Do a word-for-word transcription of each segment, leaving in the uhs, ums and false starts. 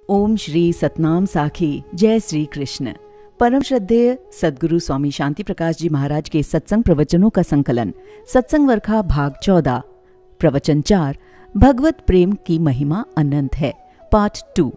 ओम श्री सतनाम साखी। जय श्री कृष्ण। परम श्रद्धेय सद्गुरु स्वामी शांति प्रकाश जी महाराज के सत्संग प्रवचनों का संकलन, सत्संग वर्खा भाग चौदह, प्रवचन चार, भगवत प्रेम की महिमा अनंत है, पार्ट टू।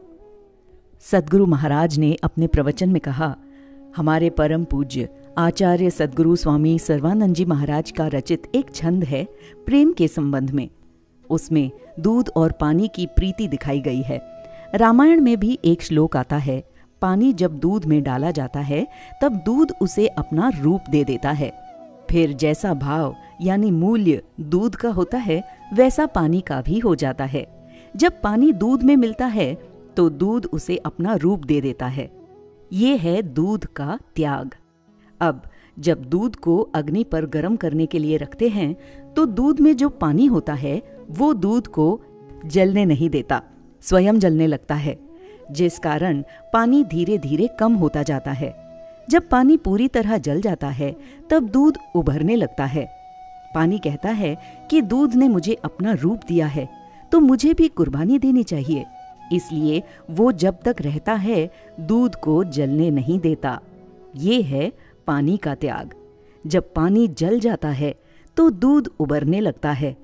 सद्गुरु महाराज ने अपने प्रवचन में कहा, हमारे परम पूज्य आचार्य सद्गुरु स्वामी सर्वानंद जी महाराज का रचित एक छंद है प्रेम के संबंध में। उसमें दूध और पानी की प्रीति दिखाई गई है। रामायण में भी एक श्लोक आता है, पानी जब दूध में डाला जाता है तब दूध उसे अपना रूप दे देता है। फिर जैसा भाव यानी मूल्य दूध का होता है वैसा पानी का भी हो जाता है। जब पानी दूध में मिलता है तो दूध उसे अपना रूप दे देता है। ये है दूध का त्याग। अब जब दूध को अग्नि पर गर्म करने के लिए रखते हैं तो दूध में जो पानी होता है वो दूध को जलने नहीं देता, स्वयं जलने लगता है, जिस कारण पानी धीरे धीरे कम होता जाता है। जब पानी पूरी तरह जल जाता है तब दूध उभरने लगता है। पानी कहता है कि दूध ने मुझे अपना रूप दिया है तो मुझे भी कुर्बानी देनी चाहिए, इसलिए वो जब तक रहता है दूध को जलने नहीं देता। ये है पानी का त्याग। जब पानी जल जाता है तो दूध उबरने लगता है।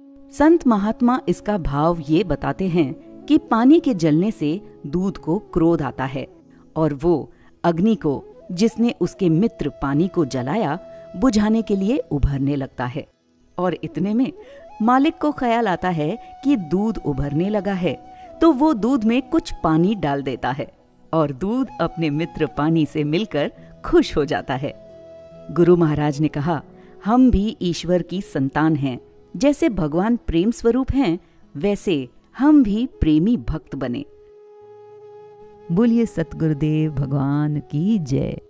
संत महात्मा इसका भाव ये बताते हैं कि पानी के जलने से दूध को क्रोध आता है और वो अग्नि को, जिसने उसके मित्र पानी को जलाया, बुझाने के लिए उभरने लगता है। और इतने में मालिक को ख्याल आता है कि दूध उभरने लगा है तो वो दूध में कुछ पानी डाल देता है और दूध अपने मित्र पानी से मिलकर खुश हो जाता है। गुरु महाराज ने कहा, हम भी ईश्वर की संतान हैं। जैसे भगवान प्रेम स्वरूप हैं वैसे हम भी प्रेमी भक्त बने। बोलिए सतगुरुदेव भगवान की जय।